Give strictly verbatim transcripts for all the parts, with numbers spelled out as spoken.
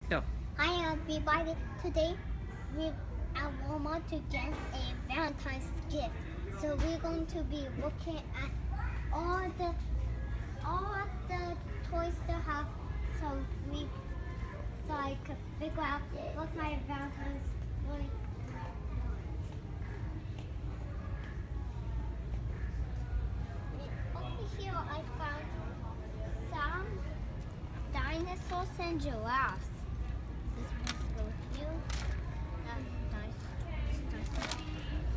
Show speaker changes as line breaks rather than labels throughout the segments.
Go.
Hi everybody. Today we're at Walmart to get a Valentine's gift. So we're going to be looking at all the all the toys to have, so we so I could figure out what my Valentine's toy. Over here I found some dinosaurs and giraffes. This one's go here. That's nice. That's nice.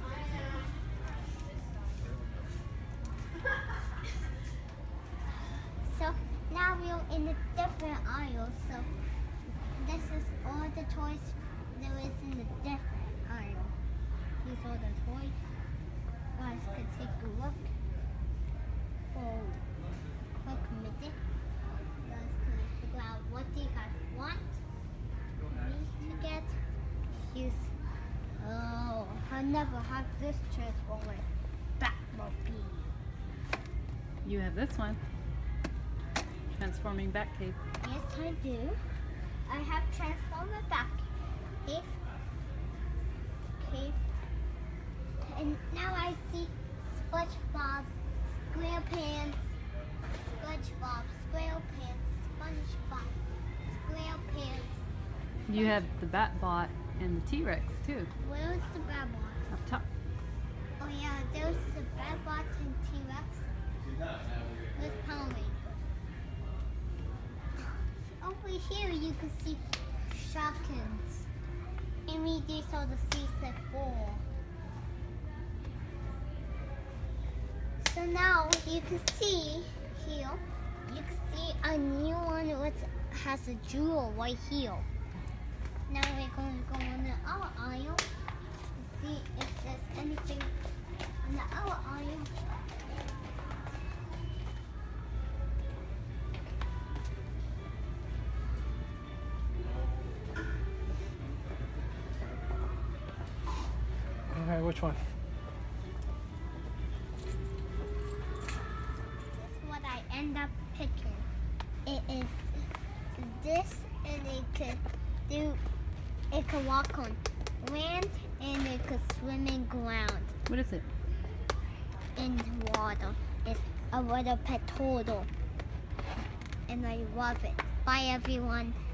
So now we're in a different aisle. So this is all the toys there is in the different aisle. These are the toys. You guys could take a look for a quick minute. You guys could figure out what do you guys want me to get. Here's, oh, I never had this Transformer Batmobile.
You have this one. Transforming Batcave.
Yes, I do. I have Transformer Batcave. Cave. And now I see SpongeBob, SquarePants, SpongeBob, SquarePants, SpongeBob, SquarePants.
You have the Batbot and the T-Rex too.
Where's the Batbot?
Up top.
Oh yeah, there's the Batbot and T-Rex. There's Power Rangers. Over here you can see Shopkins. And we just saw the C set four. So now you can see here, you can see a new one which has a jewel right here. Now we're going to go on the other aisle to see if there's anything on the other aisle.
Alright, which one?
What I end up picking. It is this, and it could do, it could walk on land, and it could swim in ground,
What is it?
in water. It's a little pet turtle, and I love it. Bye everyone.